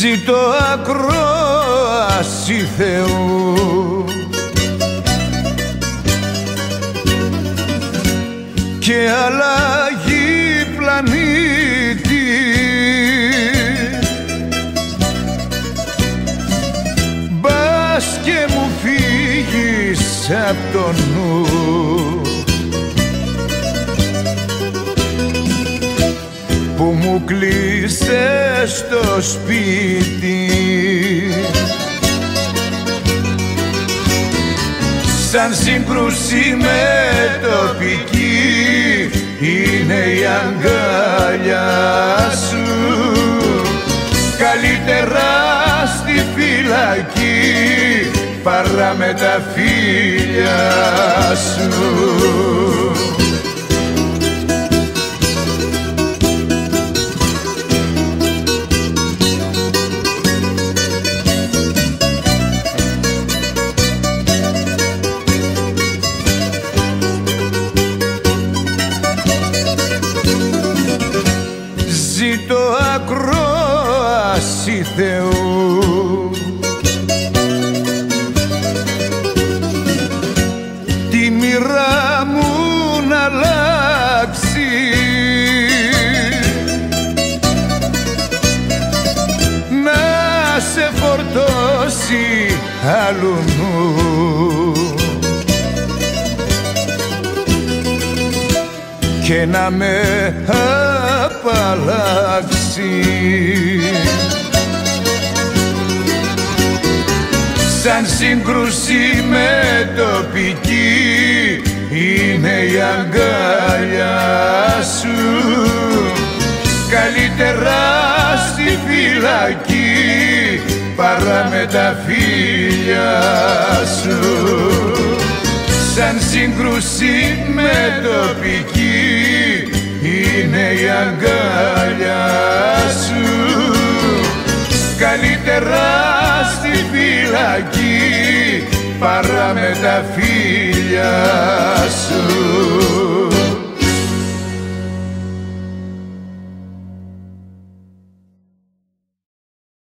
Ζήτω ακρόαση Θεού και αλλαγή πλανήτη, μπας και μου φύγεις απ' το νου. Που μου κλείσες το σπίτι σαν σύγκρουση με τοπική είναι η αγκαλιά σου. Καλύτερα στη φυλακή παρά με τα φίλια σου. Ζήτω ακρόαση Θεού, τη μοίρα μου να αλλάξει, να σε φορτώσει άλλου νου και να με απαλλάξει. Σαν σύγκρουση με τοπική είναι η αγκαλιά σου. Καλύτερα στη φυλακή παρά με τα φίλια σου. Σαν σύγκρουση με τοπική είναι η αγκαλιά σου. Καλύτερα στη φυλακή παρά με τα φίλια σου.